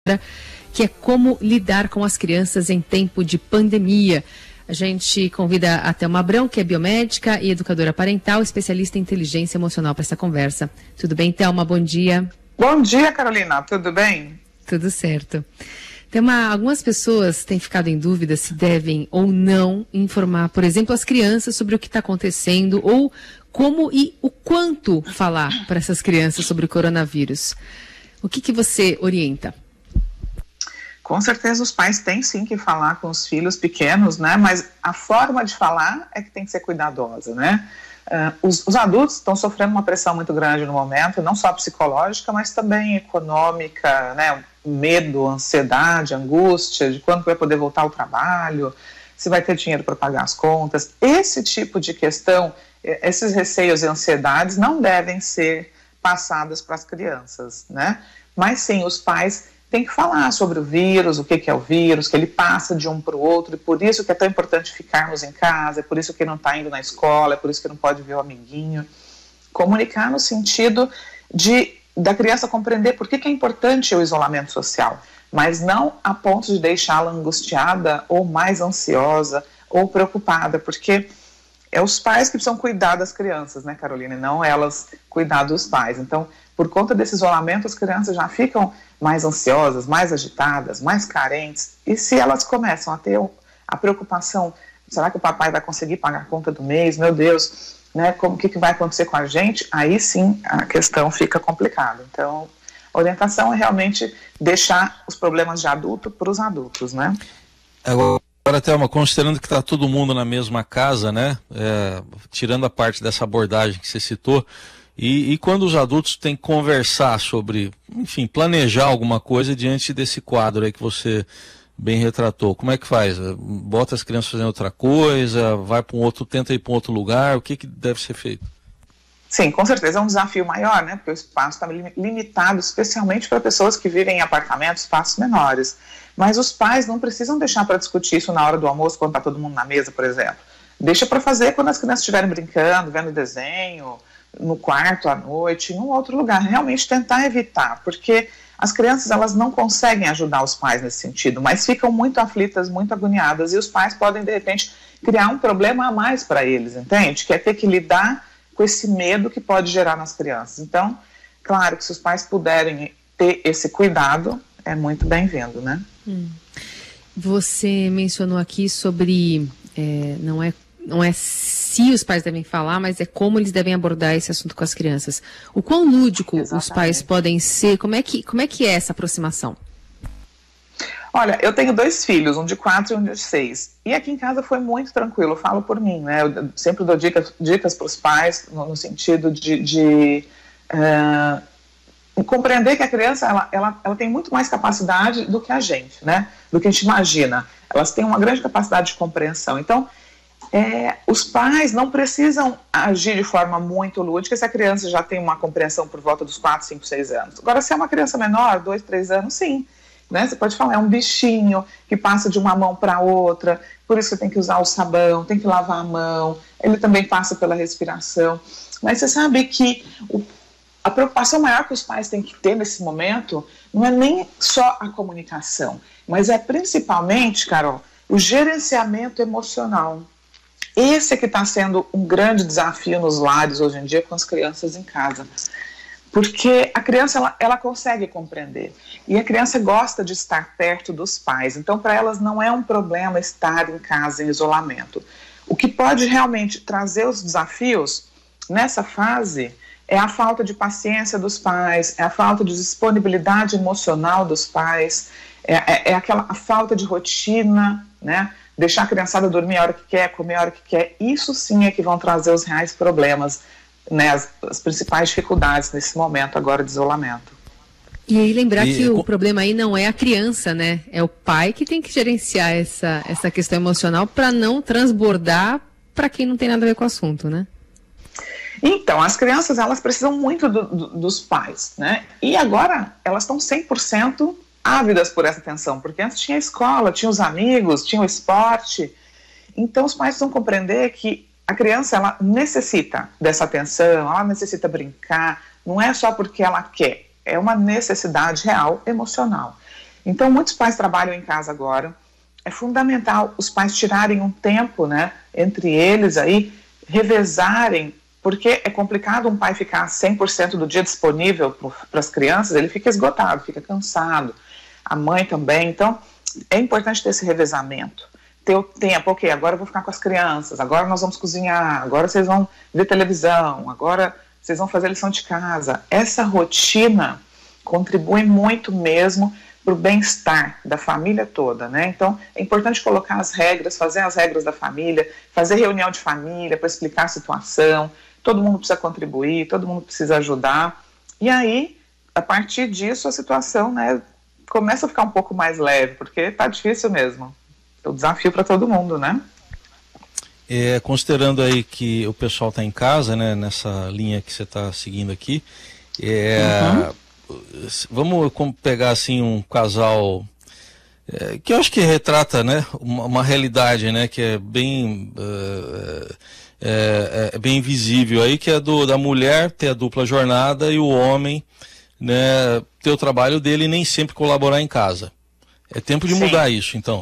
que é como lidar com as crianças em tempo de pandemia. A gente convida a Thelma Abrão, que é biomédica e educadora parental, especialista em inteligência emocional, para essa conversa. Tudo bem, Thelma? Bom dia. Bom dia, Carolina. Tudo bem? Tudo certo. Thelma, algumas pessoas têm ficado em dúvida se devem ou não informar, por exemplo, as crianças sobre o que está acontecendo ou como e o quanto falar para essas crianças sobre o coronavírus. O que você orienta? Com certeza os pais têm sim que falar com os filhos pequenos, né? Mas a forma de falar é que tem que ser cuidadosa, né? Os adultos estão sofrendo uma pressão muito grande no momento, não só psicológica, mas também econômica, né? Medo, ansiedade, angústia de quando vai poder voltar ao trabalho, se vai ter dinheiro para pagar as contas. Esse tipo de questão, esses receios e ansiedades não devem ser passadas para as crianças, né? Mas sim, os pais têm que falar sobre o vírus, o que é o vírus, que ele passa de um para o outro, e por isso que é tão importante ficarmos em casa, é por isso que não está indo na escola, é por isso que não pode ver o amiguinho. Comunicar no sentido da criança compreender por que é importante o isolamento social, mas não a ponto de deixá-la angustiada ou mais ansiosa ou preocupada, porque é os pais que precisam cuidar das crianças, né, Carolina, e não elas cuidar dos pais. Então, por conta desse isolamento, as crianças já ficam mais ansiosas, mais agitadas, mais carentes, e se elas começam a ter a preocupação, será que o papai vai conseguir pagar a conta do mês, meu Deus, né, o que vai acontecer com a gente, aí sim a questão fica complicada. Então, a orientação é realmente deixar os problemas de adulto para os adultos, né? Agora, Thelma, considerando que está todo mundo na mesma casa, né, tirando a parte dessa abordagem que você citou, e quando os adultos têm que conversar sobre, enfim, planejar alguma coisa diante desse quadro aí que você bem retratou, como é que faz? Bota as crianças fazendo outra coisa, vai para um outro, tenta ir para um outro lugar, o que deve ser feito? Sim, com certeza é um desafio maior, né? Porque o espaço está limitado, especialmente para pessoas que vivem em apartamentos, espaços menores. Mas os pais não precisam deixar para discutir isso na hora do almoço, quando está todo mundo na mesa, por exemplo. Deixa para fazer quando as crianças estiverem brincando, vendo desenho, no quarto à noite, em um outro lugar. Realmente tentar evitar, porque as crianças elas não conseguem ajudar os pais nesse sentido, mas ficam muito aflitas, muito agoniadas, e os pais podem, de repente, criar um problema a mais para eles, entende? Que é ter que lidar com esse medo que pode gerar nas crianças. Então, claro que se os pais puderem ter esse cuidado, é muito bem-vindo, né? Você mencionou aqui sobre, não é se os pais devem falar, mas é como eles devem abordar esse assunto com as crianças. O quão lúdico os pais podem ser? Como é que é essa aproximação? Olha, eu tenho 2 filhos, um de 4 e um de 6. E aqui em casa foi muito tranquilo, eu falo por mim, né? Eu sempre dou dicas para os pais no sentido de compreender que a criança ela tem muito mais capacidade do que a gente, né? Do que a gente imagina. Elas têm uma grande capacidade de compreensão. Então, os pais não precisam agir de forma muito lúdica se a criança já tem uma compreensão por volta dos 4, 5, 6 anos. Agora, se é uma criança menor, 2, 3 anos, sim. Né? Você pode falar, é um bichinho que passa de uma mão para outra, por isso você tem que usar o sabão, tem que lavar a mão, ele também passa pela respiração. Mas você sabe que a preocupação maior que os pais têm que ter nesse momento não é nem só a comunicação, mas é principalmente, Carol, o gerenciamento emocional. Esse é que está sendo um grande desafio nos lares hoje em dia com as crianças em casa. Porque a criança, ela consegue compreender. E a criança gosta de estar perto dos pais. Então, para elas não é um problema estar em casa em isolamento. O que pode realmente trazer os desafios nessa fase é a falta de paciência dos pais, é a falta de disponibilidade emocional dos pais, a falta de rotina, né? Deixar a criançada dormir a hora que quer, comer a hora que quer. Isso sim é que vão trazer os reais problemas, né, as principais dificuldades nesse momento agora de isolamento. E aí lembrar que o problema aí não é a criança, né? É o pai que tem que gerenciar essa questão emocional para não transbordar para quem não tem nada a ver com o assunto, né? Então, as crianças, elas precisam muito dos pais, né? E agora elas estão 100% ávidas por essa atenção, porque antes tinha a escola, tinha os amigos, tinha o esporte. Então, os pais precisam compreender que a criança, ela necessita dessa atenção, ela necessita brincar, não é só porque ela quer, é uma necessidade real, emocional. Então, muitos pais trabalham em casa agora. É fundamental os pais tirarem um tempo, né, entre eles aí, revezarem, porque é complicado um pai ficar 100% do dia disponível para as crianças, ele fica esgotado, fica cansado, a mãe também. Então, é importante ter esse revezamento, ter o tempo, ok, agora eu vou ficar com as crianças, agora nós vamos cozinhar, agora vocês vão ver televisão, agora vocês vão fazer lição de casa. Essa rotina contribui muito mesmo para o bem-estar da família toda, né? Então, é importante colocar as regras, fazer as regras da família, fazer reunião de família para explicar a situação, todo mundo precisa contribuir, todo mundo precisa ajudar, e aí, a partir disso, a situação, né, começa a ficar um pouco mais leve, porque está difícil mesmo. É um desafio para todo mundo, né? Considerando aí que o pessoal está em casa, né, nessa linha que você está seguindo aqui, vamos pegar assim um casal que eu acho que retrata, né, uma realidade, né, que é bem bem visível aí, que é da mulher ter a dupla jornada e o homem, né, ter o trabalho dele e nem sempre colaborar em casa. É tempo de mudar isso, então.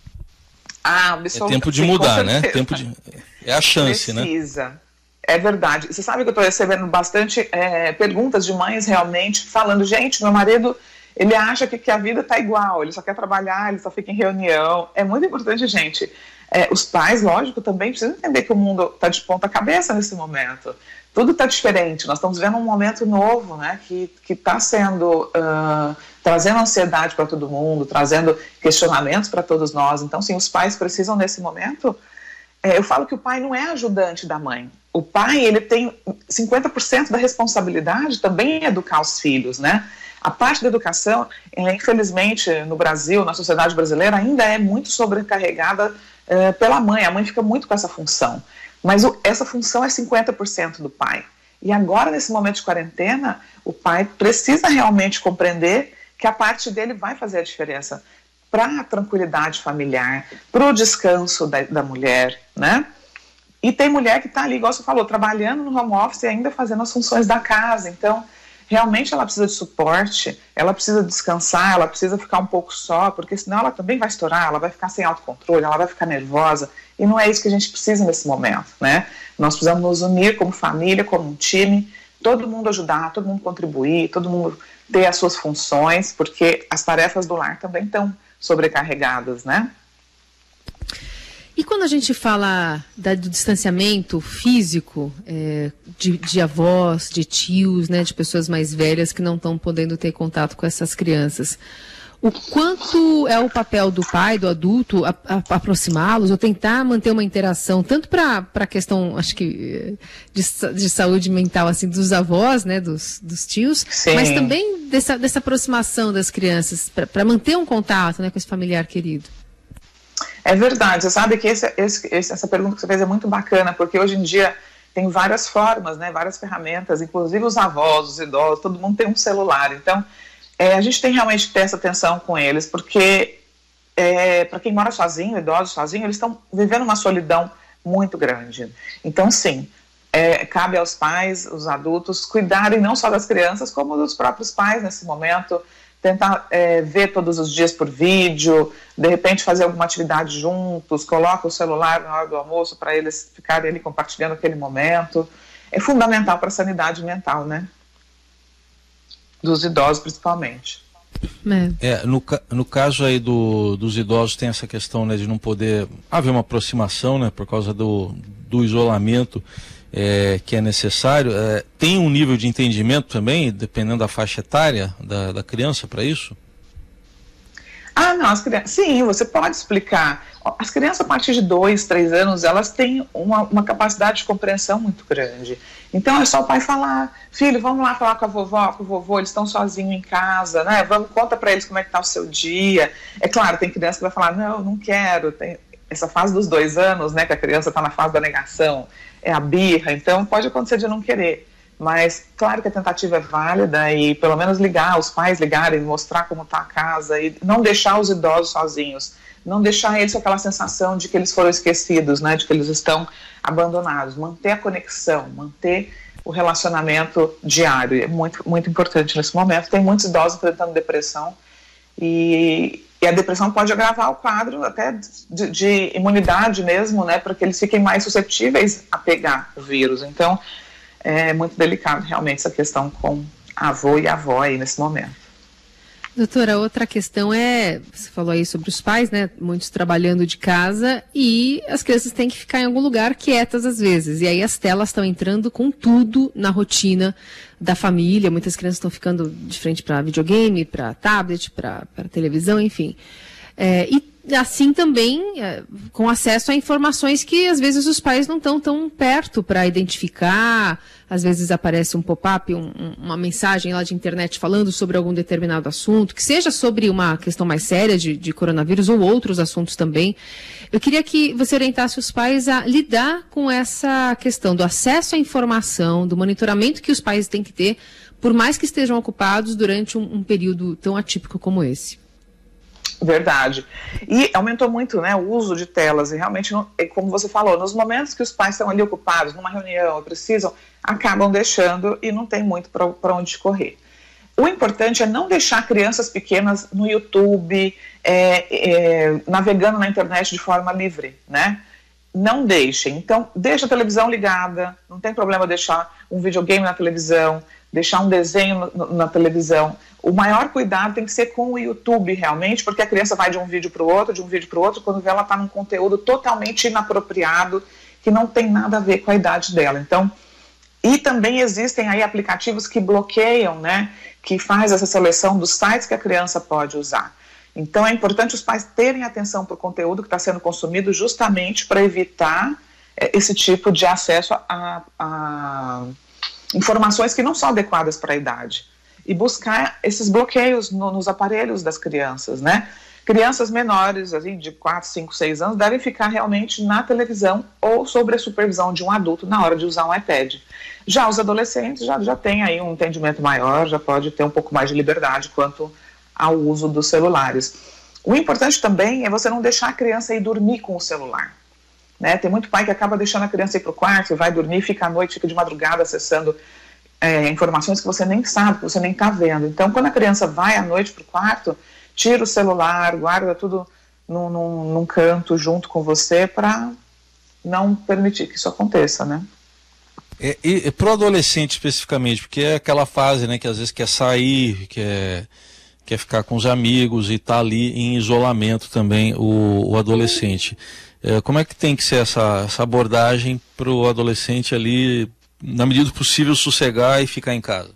É tempo de mudar, né? É a chance, precisa. Né? É verdade. Você sabe que eu estou recebendo bastante perguntas de mães realmente falando, gente, meu marido, ele acha que a vida está igual, ele só quer trabalhar, ele só fica em reunião. É muito importante, gente. Os pais, lógico, também precisam entender que o mundo está de ponta cabeça nesse momento. Tudo está diferente, nós estamos vivendo um momento novo, né, que está trazendo ansiedade para todo mundo, trazendo questionamentos para todos nós. Então, sim, os pais precisam, nesse momento, eu falo que o pai não é ajudante da mãe. O pai, ele tem 50% da responsabilidade também em educar os filhos, né? A parte da educação, infelizmente, no Brasil, na sociedade brasileira, ainda é muito sobrecarregada pela mãe. A mãe fica muito com essa função. Mas essa função é 50% do pai. E agora, nesse momento de quarentena, o pai precisa realmente compreender que a parte dele vai fazer a diferença para a tranquilidade familiar, para o descanso da mulher, né? E tem mulher que está ali, igual você falou, trabalhando no home office e ainda fazendo as funções da casa. Então, realmente ela precisa de suporte, ela precisa descansar, ela precisa ficar um pouco só, porque senão ela também vai estourar, ela vai ficar sem autocontrole, ela vai ficar nervosa, e não é isso que a gente precisa nesse momento, né? Nós precisamos nos unir como família, como um time, todo mundo ajudar, todo mundo contribuir, todo mundo ter as suas funções, porque as tarefas do lar também estão sobrecarregadas, né? E quando a gente fala do distanciamento físico de avós, de tios, né, de pessoas mais velhas que não estão podendo ter contato com essas crianças, o quanto é o papel do pai, do adulto, aproximá-los ou tentar manter uma interação, tanto para a questão, acho que, de saúde mental, assim, dos avós, né, dos tios, sim, mas também dessa aproximação das crianças, para manter um contato, né, com esse familiar querido? É verdade, você sabe que essa pergunta que você fez é muito bacana, porque hoje em dia tem várias formas, né, várias ferramentas, inclusive os avós, os idosos, todo mundo tem um celular. Então, a gente tem realmente que ter essa atenção com eles, porque para quem mora sozinho, idosos sozinhos, eles estão vivendo uma solidão muito grande. Então, sim, cabe aos pais, os adultos, cuidarem não só das crianças, como dos próprios pais nesse momento, tentar ver todos os dias por vídeo, de repente fazer alguma atividade juntos, coloca o celular na hora do almoço para eles ficarem ali compartilhando aquele momento. É fundamental para a sanidade mental, né? Dos idosos, principalmente. No caso aí dos idosos tem essa questão, né, de não poder haver uma aproximação, né, por causa do isolamento que é necessário. Tem um nível de entendimento também, dependendo da faixa etária da criança para isso? Não, as crianças, sim, você pode explicar. As crianças a partir de 2, 3 anos, elas têm uma capacidade de compreensão muito grande. Então é só o pai falar, filho, vamos lá falar com a vovó, com o vovô, eles estão sozinhos em casa, né? Conta para eles como é que está o seu dia. É claro, tem criança que vai falar, não quero. Tem essa fase dos 2 anos, né, que a criança está na fase da negação, é a birra, então pode acontecer de não querer. Mas claro que a tentativa é válida e pelo menos os pais ligarem, mostrar como está a casa e não deixar os idosos sozinhos, não deixar eles com aquela sensação de que eles foram esquecidos, né, de que eles estão abandonados, manter a conexão, manter o relacionamento diário, é muito, muito importante nesse momento. Tem muitos idosos enfrentando depressão E a depressão pode agravar o quadro até de imunidade mesmo, né, para que eles fiquem mais suscetíveis a pegar o vírus. Então, é muito delicado realmente essa questão com avô e avó aí nesse momento. Doutora, outra questão você falou aí sobre os pais, né, muitos trabalhando de casa e as crianças têm que ficar em algum lugar quietas às vezes, e aí as telas estão entrando com tudo na rotina da família, muitas crianças estão ficando de frente para videogame, para tablet, para televisão, enfim. E assim também com acesso a informações que às vezes os pais não estão tão perto para identificar, às vezes aparece um pop-up, uma mensagem lá de internet falando sobre algum determinado assunto, que seja sobre uma questão mais séria de coronavírus ou outros assuntos também. Eu queria que você orientasse os pais a lidar com essa questão do acesso à informação, do monitoramento que os pais têm que ter, por mais que estejam ocupados durante um período tão atípico como esse. Verdade. E aumentou muito, né, o uso de telas, e realmente, como você falou, nos momentos que os pais estão ali ocupados, numa reunião, precisam, acabam deixando e não tem muito para onde correr. O importante é não deixar crianças pequenas no YouTube, navegando na internet de forma livre, né? Não deixem. Então, deixa a televisão ligada, não tem problema deixar um videogame na televisão, deixar um desenho na televisão. O maior cuidado tem que ser com o YouTube, realmente, porque a criança vai de um vídeo para o outro, quando vê ela está num conteúdo totalmente inapropriado, que não tem nada a ver com a idade dela. Então, e também existem aí aplicativos que bloqueiam, né, que faz essa seleção dos sites que a criança pode usar. Então, é importante os pais terem atenção para o conteúdo que está sendo consumido, justamente para evitar esse tipo de acesso a informações que não são adequadas para a idade. E buscar esses bloqueios nos aparelhos das crianças, né? Crianças menores, assim, de 4, 5, 6 anos, devem ficar realmente na televisão ou sob a supervisão de um adulto na hora de usar um iPad. Já os adolescentes já têm aí um entendimento maior, já pode ter um pouco mais de liberdade quanto ao uso dos celulares. O importante também é você não deixar a criança ir dormir com o celular, né? Tem muito pai que acaba deixando a criança ir para o quarto, vai dormir, fica à noite, fica de madrugada acessando informações que você nem sabe, que você nem está vendo. Então, quando a criança vai à noite para o quarto, tira o celular, guarda tudo num canto junto com você para não permitir que isso aconteça, né? E para o adolescente especificamente, porque é aquela fase, né, que às vezes quer sair, quer ficar com os amigos e está ali em isolamento também, o adolescente. Como é que tem que ser essa abordagem para o adolescente ali, na medida do possível, sossegar e ficar em casa?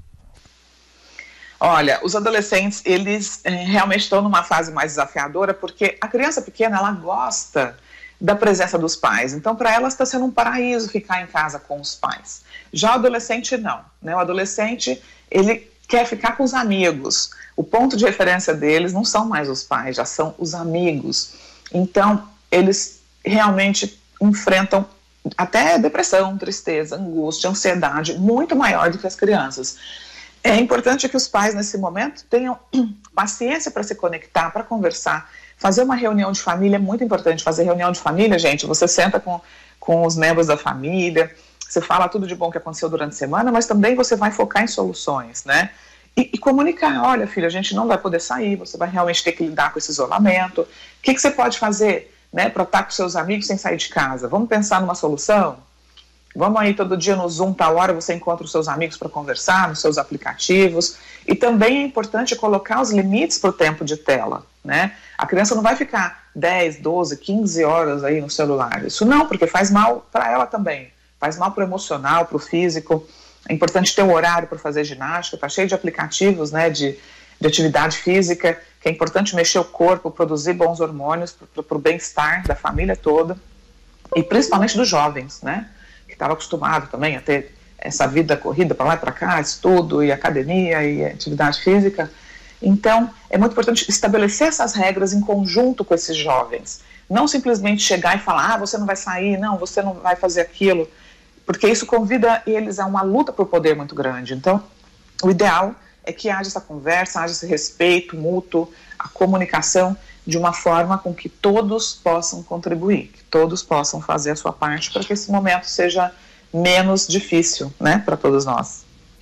Olha, os adolescentes, eles realmente estão numa fase mais desafiadora, porque a criança pequena, ela gosta da presença dos pais. Então, para ela está sendo um paraíso ficar em casa com os pais. Já o adolescente, não, né? O adolescente, ele quer ficar com os amigos. O ponto de referência deles não são mais os pais, já são os amigos. Então, eles realmente enfrentam até depressão, tristeza, angústia, ansiedade, muito maior do que as crianças. É importante que os pais, nesse momento, tenham paciência para se conectar, para conversar. Fazer uma reunião de família é muito importante. Fazer reunião de família, gente, você senta com os membros da família, você fala tudo de bom que aconteceu durante a semana, mas também você vai focar em soluções, né? E comunicar, olha, filha, a gente não vai poder sair, você vai realmente ter que lidar com esse isolamento. O que você pode fazer, né, para estar com seus amigos sem sair de casa? Vamos pensar numa solução? Vamos aí todo dia no Zoom, tal hora você encontra os seus amigos para conversar, nos seus aplicativos. E também é importante colocar os limites para o tempo de tela, né? A criança não vai ficar 10, 12, 15 horas aí no celular. Isso não, porque faz mal para ela também. Faz mal para o emocional, para o físico. É importante ter um horário para fazer ginástica. Está cheio de aplicativos, né, de atividade física, que é importante mexer o corpo, produzir bons hormônios para o bem-estar da família toda. E principalmente dos jovens, né? Que estava acostumado também a ter essa vida corrida para lá e para cá, estudo e academia e atividade física. Então, é muito importante estabelecer essas regras em conjunto com esses jovens. Não simplesmente chegar e falar, você não vai sair, não, você não vai fazer aquilo, porque isso convida eles a uma luta por poder muito grande. Então, o ideal é que haja essa conversa, haja esse respeito mútuo, a comunicação de uma forma com que todos possam contribuir, que todos possam fazer a sua parte para que esse momento seja menos difícil, né, para todos nós.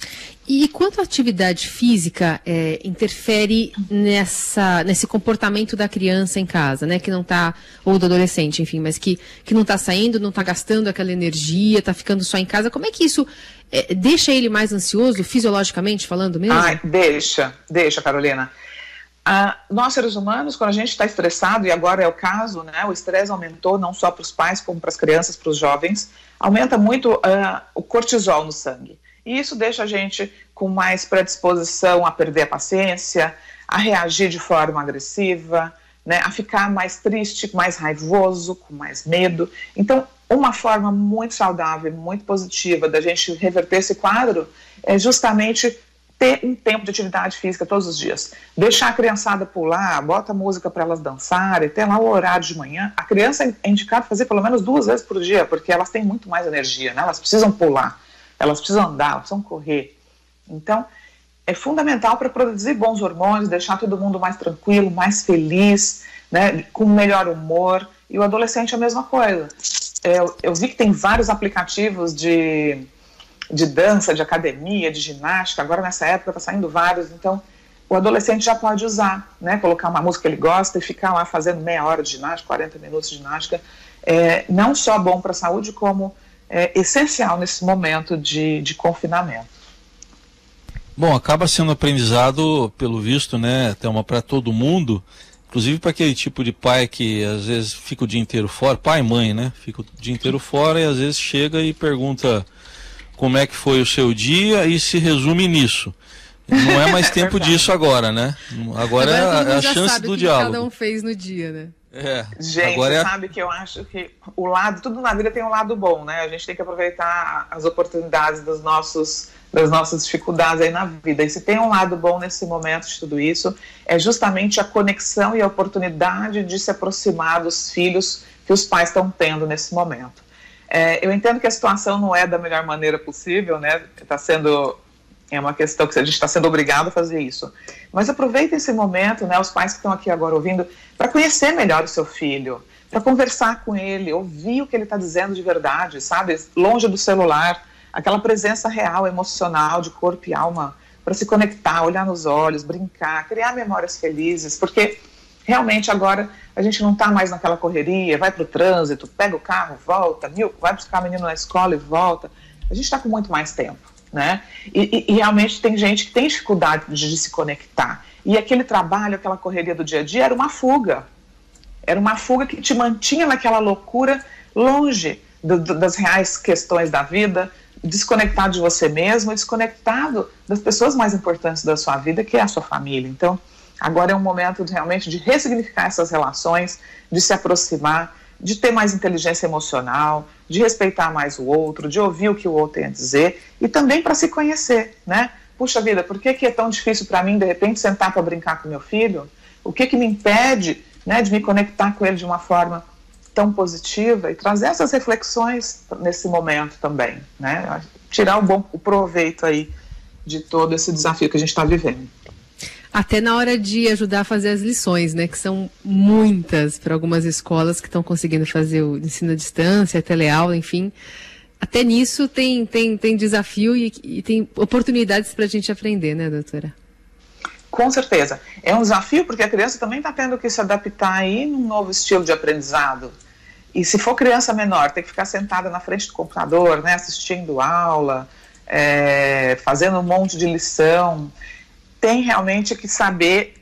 E quanto a atividade física interfere nesse comportamento da criança em casa, né? Que não está, ou do adolescente, enfim, mas que não está saindo, não está gastando aquela energia, está ficando só em casa. Como é que isso deixa ele mais ansioso, fisiologicamente falando mesmo? Deixa, Carolina. Nós, seres humanos, quando a gente está estressado, e agora é o caso, né? O estresse aumentou não só para os pais, como para as crianças, para os jovens, aumenta muito o cortisol no sangue. E isso deixa a gente com mais predisposição a perder a paciência, a reagir de forma agressiva, né, a ficar mais triste, mais raivoso, com mais medo. Então, uma forma muito saudável, muito positiva da gente reverter esse quadro é justamente ter um tempo de atividade física todos os dias. Deixar a criançada pular, bota música para elas dançarem, ter lá o horário de manhã. A criança é indicado fazer pelo menos 2 vezes por dia, porque elas têm muito mais energia, né? Elas precisam pular. Elas precisam andar, elas precisam correr. Então, é fundamental para produzir bons hormônios, deixar todo mundo mais tranquilo, mais feliz, né, com melhor humor. E o adolescente é a mesma coisa. Eu vi que tem vários aplicativos de dança, de academia, de ginástica. Agora, nessa época, está saindo vários. Então, o adolescente já pode usar, né, colocar uma música que ele gosta e ficar lá fazendo meia hora de ginástica, 40 minutos de ginástica. Não só bom para a saúde, como essencial nesse momento de confinamento. Bom, acaba sendo aprendizado, pelo visto, né, Thelma, para todo mundo, inclusive para aquele tipo de pai que às vezes fica o dia inteiro fora, pai e mãe, né, fica o dia inteiro fora e às vezes chega e pergunta como é que foi o seu dia e se resume nisso. Não é mais tempo disso agora, né? Agora é a chance do diálogo. Cada um fez no dia, né? Gente, sabe que eu acho que tudo na vida tem um lado bom, né? A gente tem que aproveitar as oportunidades das nossas dificuldades aí na vida. E se tem um lado bom nesse momento de tudo isso, é justamente a conexão e a oportunidade de se aproximar dos filhos que os pais estão tendo nesse momento. Eu entendo que a situação não é da melhor maneira possível, né? É uma questão que a gente está sendo obrigado a fazer isso. Mas aproveita esse momento, né, os pais que estão aqui agora ouvindo, para conhecer melhor o seu filho, para conversar com ele, ouvir o que ele está dizendo de verdade, sabe? Longe do celular, aquela presença real, emocional, de corpo e alma, para se conectar, olhar nos olhos, brincar, criar memórias felizes, porque realmente agora a gente não está mais naquela correria, vai para o trânsito, pega o carro, volta, vai buscar o menino na escola e volta. A gente está com muito mais tempo. Né? E realmente tem gente que tem dificuldade de se conectar. E aquele trabalho, aquela correria do dia a dia era uma fuga. Era uma fuga que te mantinha naquela loucura, longe das reais questões da vida, desconectado de você mesmo, desconectado das pessoas mais importantes da sua vida, que é a sua família. Então, agora é um momento realmente de ressignificar essas relações, de se aproximar, de ter mais inteligência emocional, de respeitar mais o outro, de ouvir o que o outro tem a dizer e também para se conhecer, né? Puxa vida, por que é tão difícil para mim, de repente, sentar para brincar com meu filho? O que me impede, né, de me conectar com ele de uma forma tão positiva e trazer essas reflexões nesse momento também, né? Tirar o proveito aí de todo esse desafio que a gente está vivendo. Até na hora de ajudar a fazer as lições, né? Que são muitas para algumas escolas que estão conseguindo fazer o ensino à distância, a teleaula, enfim. Até nisso tem desafio e tem oportunidades para a gente aprender, né, doutora? Com certeza. É um desafio porque a criança também está tendo que se adaptar aí num novo estilo de aprendizado. E se for criança menor, tem que ficar sentada na frente do computador, né? Assistindo aula, fazendo um monte de lição. Tem realmente que saber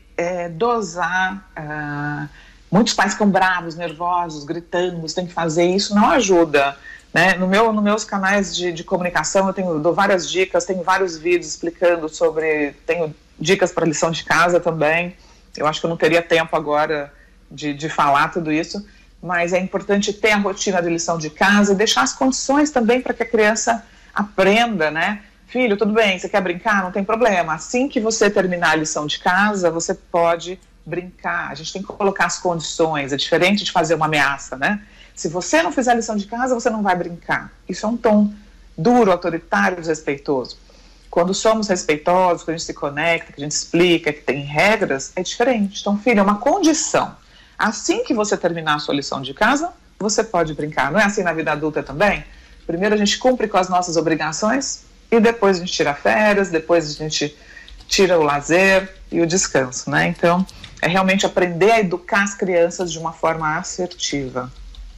dosar. Muitos pais ficam bravos, nervosos, gritando, você tem que fazer isso, não ajuda. Né? Nos meus canais de comunicação eu dou várias dicas, tenho vários vídeos explicando tenho dicas para lição de casa também. Eu acho que eu não teria tempo agora de falar tudo isso, mas é importante ter a rotina de lição de casa e deixar as condições também para que a criança aprenda, né? Filho, tudo bem, você quer brincar? Não tem problema. Assim que você terminar a lição de casa, você pode brincar. A gente tem que colocar as condições, é diferente de fazer uma ameaça, né? Se você não fizer a lição de casa, você não vai brincar. Isso é um tom duro, autoritário, desrespeitoso. Quando somos respeitosos, quando a gente se conecta, que a gente explica, que tem regras, é diferente. Então, filho, é uma condição. Assim que você terminar a sua lição de casa, você pode brincar. Não é assim na vida adulta também? Primeiro a gente cumpre com as nossas obrigações, e depois a gente tira férias, depois a gente tira o lazer e o descanso, né? Então, é realmente aprender a educar as crianças de uma forma assertiva.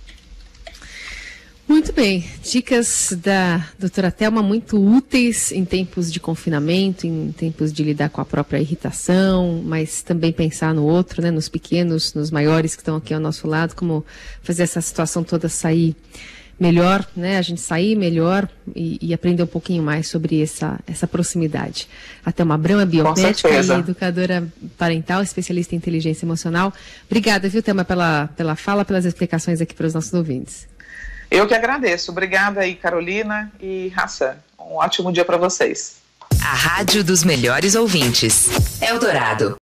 Muito bem, dicas da doutora Thelma muito úteis em tempos de confinamento, em tempos de lidar com a própria irritação, mas também pensar no outro, né, nos pequenos, nos maiores que estão aqui ao nosso lado, como fazer essa situação toda sair melhor, né, a gente sair melhor e aprender um pouquinho mais sobre essa proximidade. A Thelma Abrão é biomédica e educadora parental, especialista em inteligência emocional. Obrigada, viu, Thelma, pela fala, pelas explicações aqui para os nossos ouvintes. Eu que agradeço. Obrigada aí, Carolina e Hassan. Um ótimo dia para vocês. A rádio dos melhores ouvintes. Eldorado.